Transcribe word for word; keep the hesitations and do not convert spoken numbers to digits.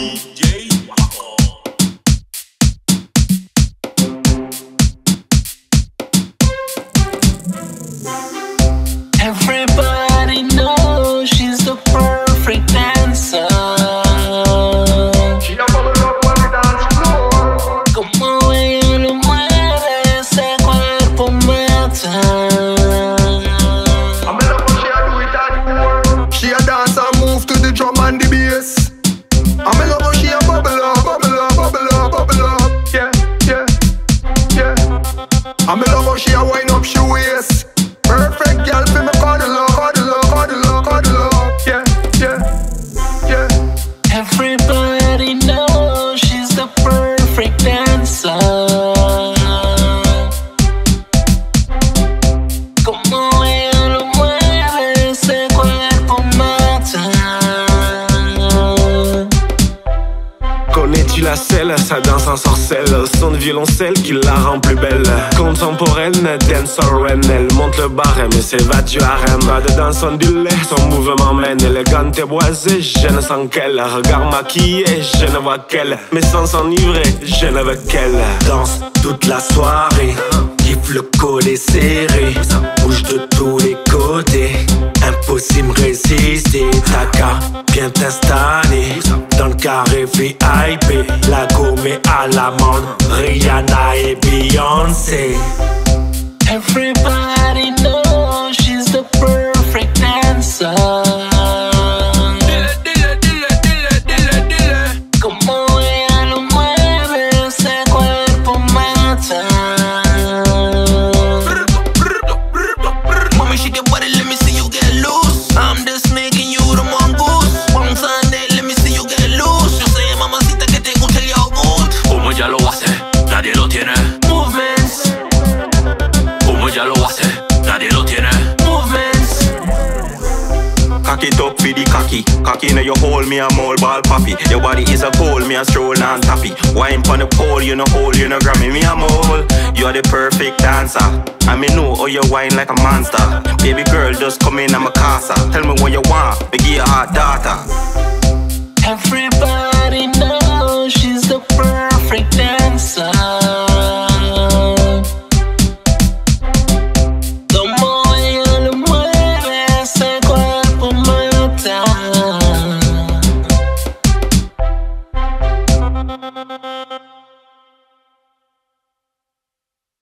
D J Waco. Everybody knows she's the perfect dancer. She a bubble up on the dance floor. Como ella lo mueve, ese cuerpo mata. I me love how she a do it at more. She a dance and move to the drum and the bass. I me love how she a bubble up, bubble up, bubble up, bubble up. Yeah, yeah, yeah. I me love how she a wind up she waist. Perfect girl for me cuddle up, cuddle up, cuddle up, cuddle up. Yeah, yeah, yeah. Everybody knows she's the perfect dancer. Como ella lo mueve, ese cuerpo mata. Connais-tu la selle, sa danse en sorcelle, son de violoncelle qui la rend plus belle. Contemporaine, dancerin, elle monte le barème et s'évade du harem. Pas de danse ondulée, son mouvement mène. Élégante et boisée, je ne sens qu'elle. Regard maquillé, je ne vois qu'elle. Mes sens enivrés, je ne veux qu'elle. Danse toute la soirée, kiffe le collet serré, bouge de tous les côtés. Impossible résister, t'as qu'à bien t'installer dans le carré V I P. La gommée à l'amande, Rihanna et Beyoncé. Everybody knows she's the perfect dancer. Como ella lo mueve, ese cuerpo mata. Mommy, shake your body, let me see you get loose. I'm the snake and you the mongoose. One Sunday, let me see you get loose. Yo sé, mamacita, que te gusta el yogur. Como ella lo hace, nadie lo tiene. Movements. Como ella lo hace, nadie lo tiene. Movements. Cock it up for the cocky. Cocky in your hole, me a mole ball poppy. Your body is a pole, me a stroll and tappy. Wine pon the pole, you know hole, you know Grammy, me a mole. You are the perfect dancer. I me know how you wine like a monster. Baby girl, just come in, I'm a casa. Tell me what you want, me give you a hot data. Everybody knows she's the perfect dancer.